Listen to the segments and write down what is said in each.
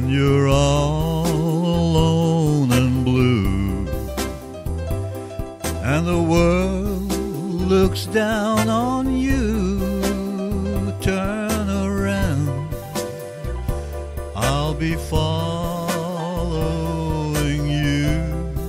When you're all alone and blue, and the world looks down on you, turn around, I'll be following you.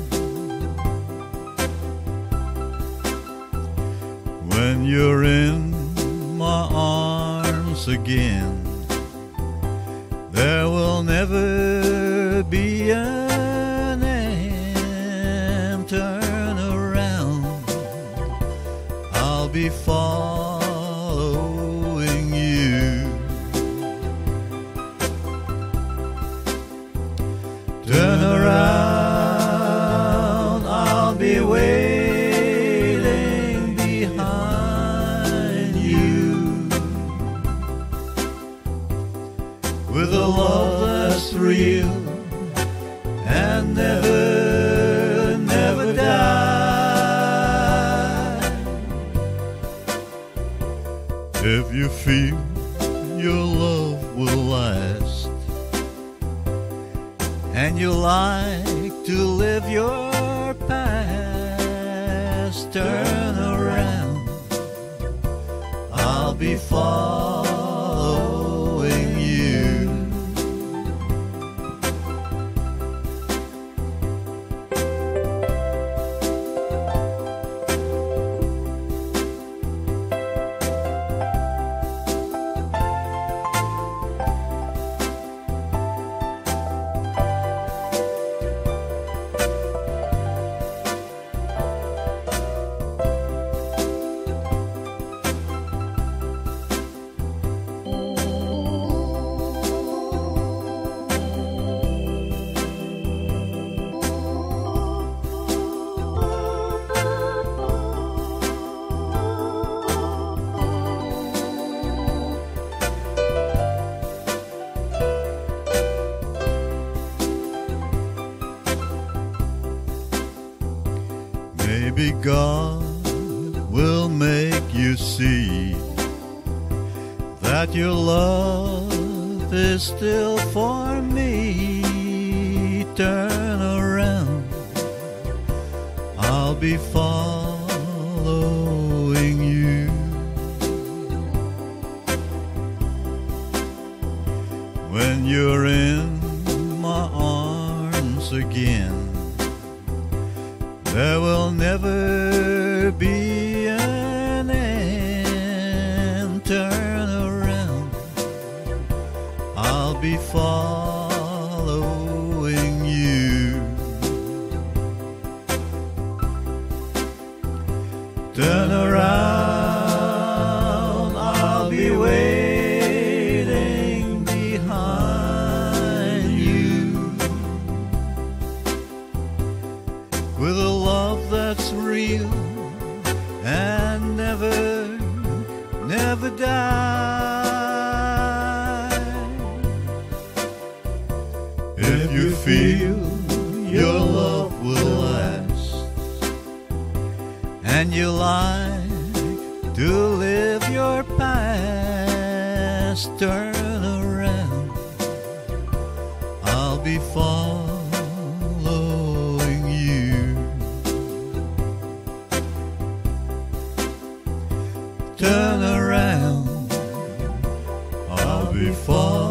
When you're in my arms again, there will never be an end. Turn around, I'll be following you. Turn around, I'll be waiting behind you, with a love that's real and never, never die. If you feel your love will last, and you like to live your past, turn around, I'll be following you. Maybe God will make you see that your love is still for me. Turn around, I'll be following you. When you're in my arms again, there will never be an end. Turn around, I'll be following you. Turn around, I'll be waiting behind you, with a love that's real and never, never die. If you feel your love will last, and you like to live your past, turn around, I'll be following you. Turn around, I'll be following you.